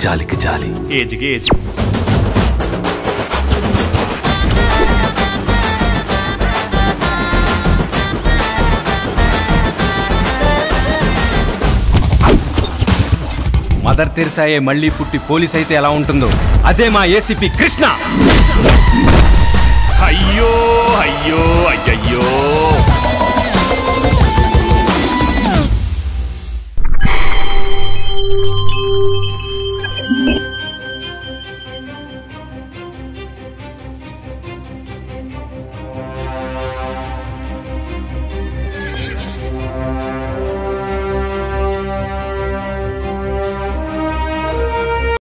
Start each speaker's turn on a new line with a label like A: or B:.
A: జాలికి జాలి,
B: ఏజ్కి age.
A: Mother తెరిసాయే మళ్ళీ పుట్టి పోలీస్ అయితే ఎలా ఉంటుందో అదే మా ఏసీపీ కృష్ణ.
B: అయ్యో అయ్యో